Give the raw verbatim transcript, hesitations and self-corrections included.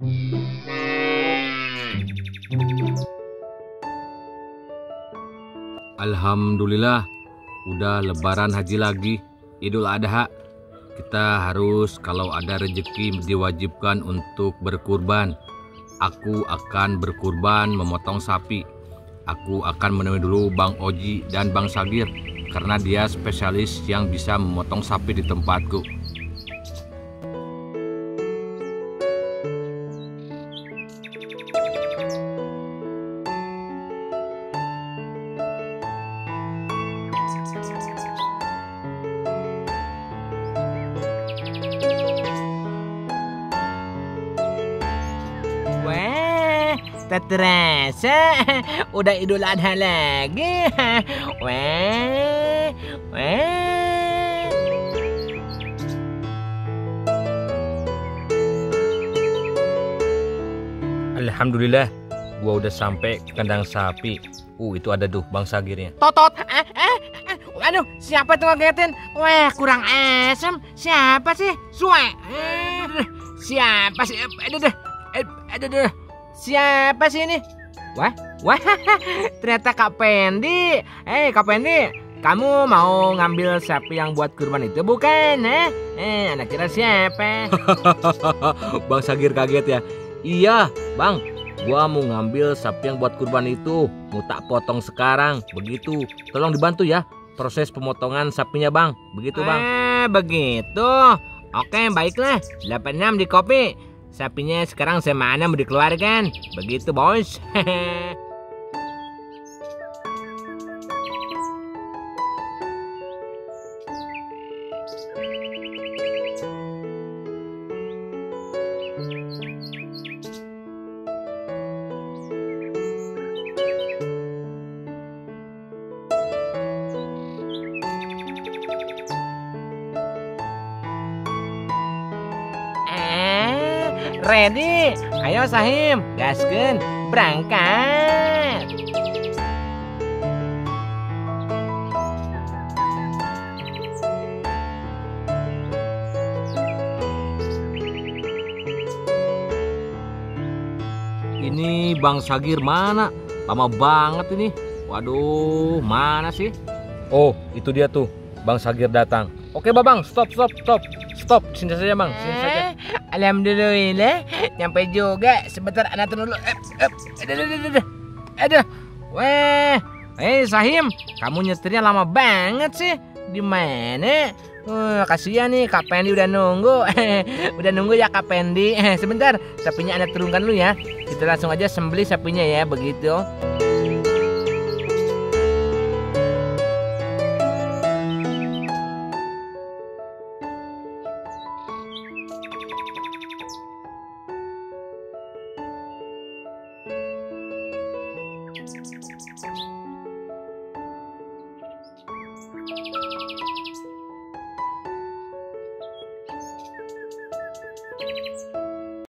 Alhamdulillah, udah lebaran haji lagi, Idul Adha. Kita harus kalau ada rezeki diwajibkan untuk berkurban. Aku akan berkurban memotong sapi. Aku akan menemui dulu Bang Oji dan Bang Sagir karena dia spesialis yang bisa memotong sapi di tempatku. Wah, tak terasa udah Idul Adha lagi. Wah, wah. Alhamdulillah, gua udah sampai ke kandang sapi. Uh, itu ada tuh Bang Sagirnya. Totot. Eh, eh, eh. Aduh, siapa tuh ngagetin? Wah, kurang asem. Siapa sih? Suwe. Eh, siapa sih? Aduh, aduh. Aduh, aduh. Siapa sih ini? Wah, wah. Ternyata Kak Pendi. Eh, Kak Pendi, kamu mau ngambil sapi yang buat kurban itu bukan? Eh, eh anak kira siapa? Bang Sagir kaget ya. Iya, Bang. Gua mau ngambil sapi yang buat kurban itu. Mau tak potong sekarang. Begitu. Tolong dibantu ya proses pemotongan sapinya, Bang. Begitu, Bang. Eh, begitu. Oke, baiklah. delapan enam di kopi. Sapinya sekarang semana mau dikeluarkan. Begitu, bos. Ready? Ayo Sahim, gaskeun, berangkat. Ini Bang Sagir mana? Lama banget ini. Waduh, mana sih? Oh, itu dia tuh. Bang Sagir datang. Oke, Babang, stop, stop, stop. Stop, sini saja, Bang. Sini saja. Alhamdulillah, nyampe juga. Sebentar, anak turun dulu. Eh, eh, aduh, aduh, aduh, aduh. Aduh, weh. Eh, Sahim, kamu nyetirnya lama banget sih. Di mana? Uh, kasihan nih, Kak Pendi udah nunggu. Udah nunggu ya, Kak Pendi. Sebentar, sapinya anak turunkan dulu ya. Kita langsung aja sembelih sapinya ya, begitu.